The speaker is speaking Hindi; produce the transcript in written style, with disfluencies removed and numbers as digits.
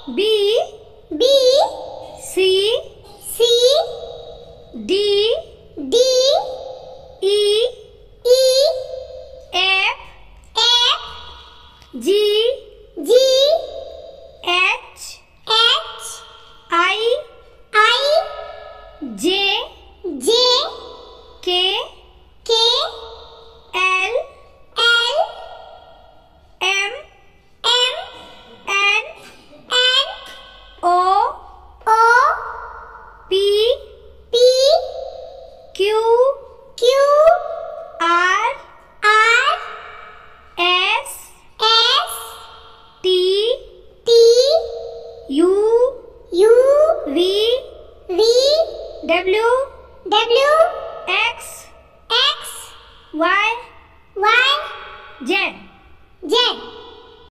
B C D E F G H I J K L M N O P Q R S T U V W X Y Z